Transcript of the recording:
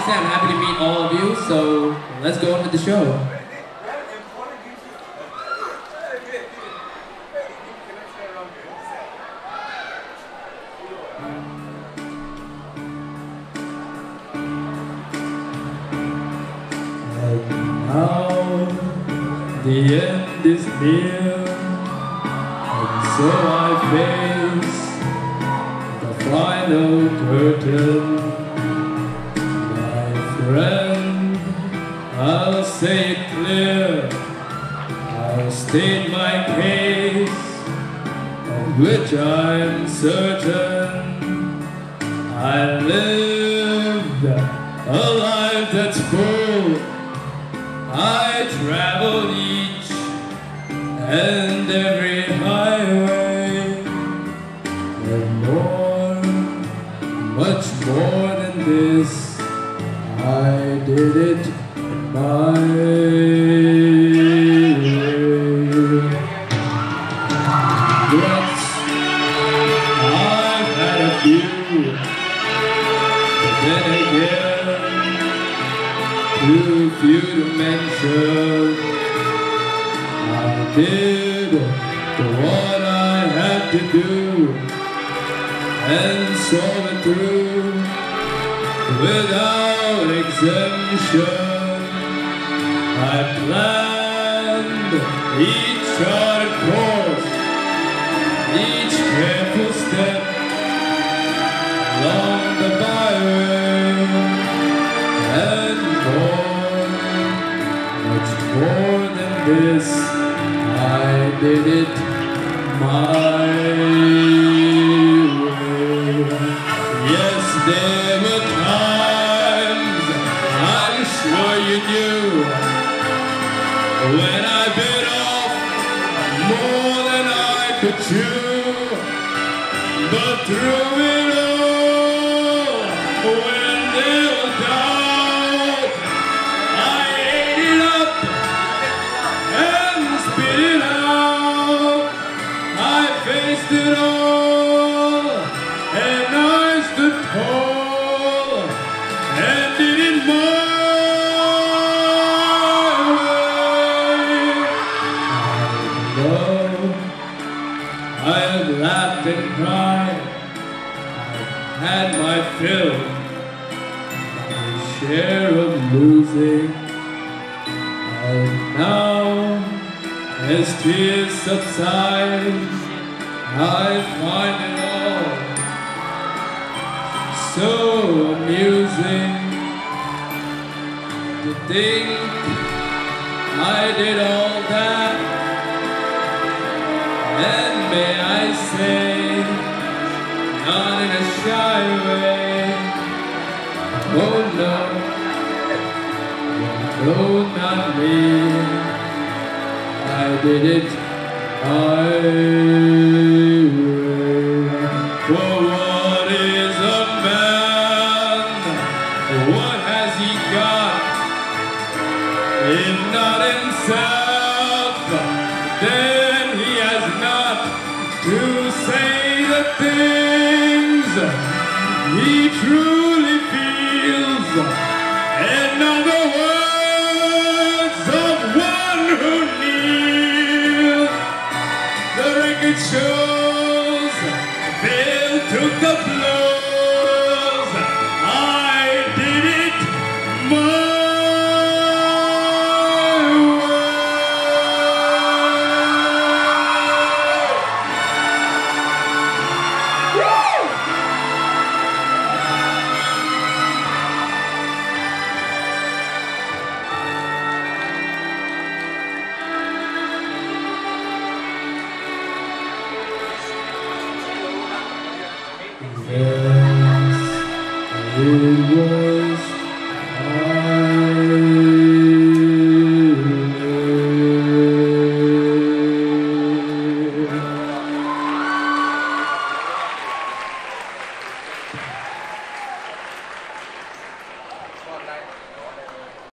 say, I'm happy to meet all of you, so let's go on with the show. And now the end is near, and so I face the final curtain. My friend, I'll say it clear, I'll state my case, of which I'm certain. I lived a life that's full. I traveled each and every highway, and more, much more than this, I did it my way. Yes, I've had a few, but then again, too few to mention. I did what I had to do and saw it through without exemption. I planned each hard course, each careful step along the byway, and more, much more than this, I did it my way. Yes, there were times, I'm sure you knew, when I bit off more than I could chew. But through it all, when there was doubt, I ate it up and spit it out. I faced it all, and I stood tall, and did it my way. I have laughed and cried, I've had my fill, my share of losing, and now, as tears subside, I find it all so amusing to think I did all that, and may I say, not in a shy way, oh no, no, not me. I did it my way. For what is a man? What has he got? If not himself, then he has not to say the things he truly feels. In other words, of one who kneels. The record shows